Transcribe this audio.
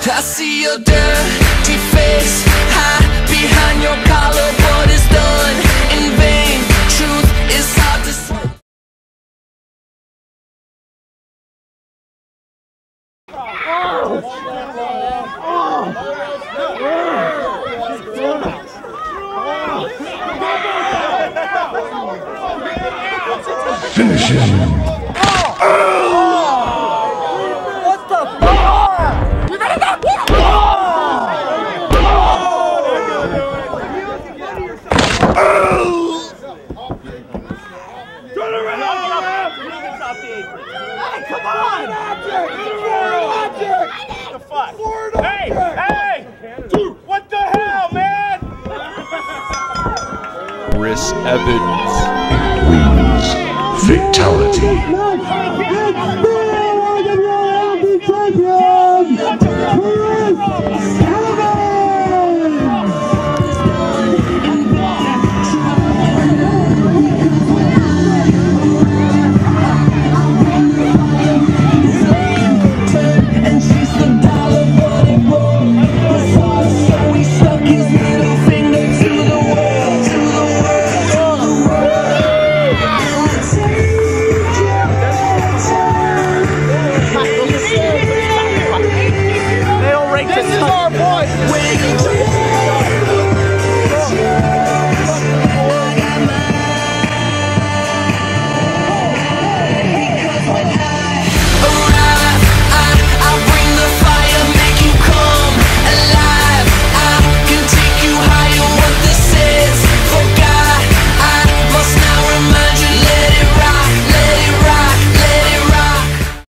I see your dirty face hide behind your collar. What is done in vain? Truth is hard to say. Finish him. What the fuck? You better not walk! Turn around! Hey, come on! What the fuck? Hey! Hey! What the hell, man? Chris Evans Wins. Fatality.